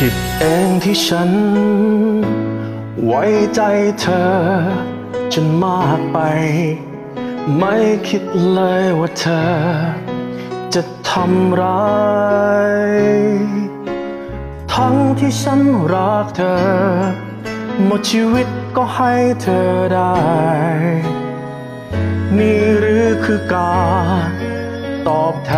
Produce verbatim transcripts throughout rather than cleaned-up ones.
ผิดเองที่ฉันไว้ใจเธอจนมากไปไม่คิดเลยว่าเธอจะทำร้ายทั้งที่ฉันรักเธอหมดชีวิตก็ให้เธอได้นี่หรือคือการตอบแท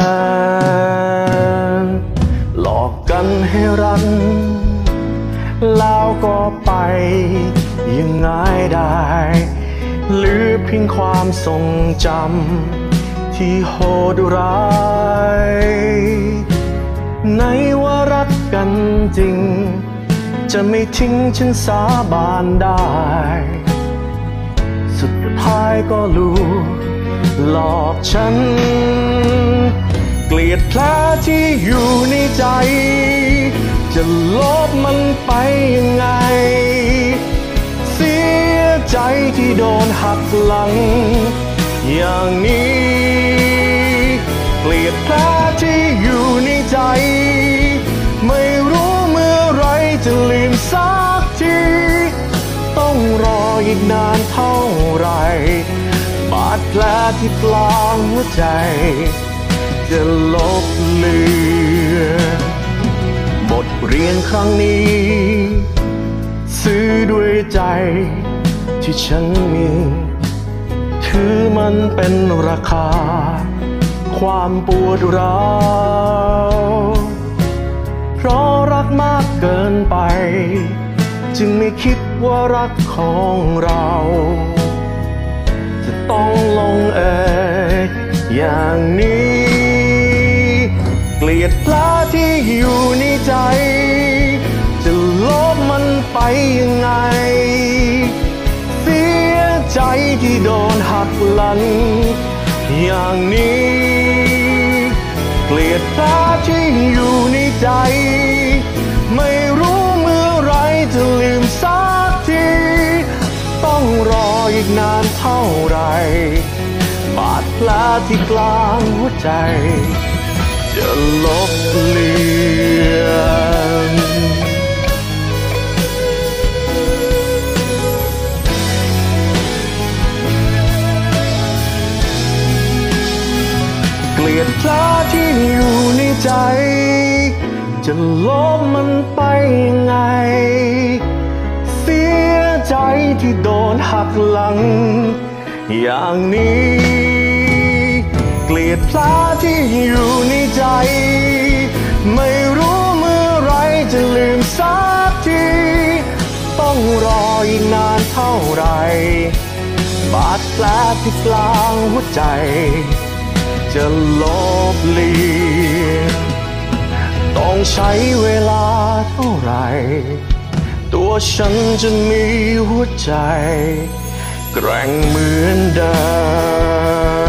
นหลอกกันให้รันแล้วก็ไปยังไงได้หรือเพียงความทรงจำที่โหดร้ายในว่ารักกันจริงจะไม่ทิ้งฉันสาบานได้สุดท้ายก็รู้หลอกฉันเกลียดแผลที่อยู่ในใจจะลบมันไปยังไงเสียใจที่โดนหักหลังอย่างนี้เกลียดแผลที่อยู่ในใจไม่รู้เมื่อไรจะลืมสักทีต้องรออีกนานเท่าไรบาดแผลที่กลางหัวใจจะลบเลือนบทเรียนครั้งนี้ซื้อด้วยใจที่ฉันมีถือมันเป็นราคาความปวดร้าวเพราะรักมากเกินไปจึงไม่คิดว่ารักของเราจะต้องลงเอยอย่างนี้เกลียดแผลที่อยู่ในใจจะลบมันไปยังไงเสียใจที่โดนหักหลังอย่างนี้เกลียดแผลที่อยู่ในใจไม่รู้เมื่อไรจะลืมสักทีต้องรออีกนานเท่าไรบาดแผลที่กลางหัวใจจะลบเลือนเกลียดแผลที่อยู่ในใจจะลบมันไปยังไงเสียใจที่โดนหักหลังอย่างนี้เกลียดแผลที่อยู่ในใจไม่รู้เมื่อไรจะลืมสักทีต้องรออีกนานเท่าไรบาดแผลที่กลางหัวใจจะลบเลือนต้องใช้เวลาเท่าไรตัวฉันจะมีหัวใจแกร่งเหมือนเดิม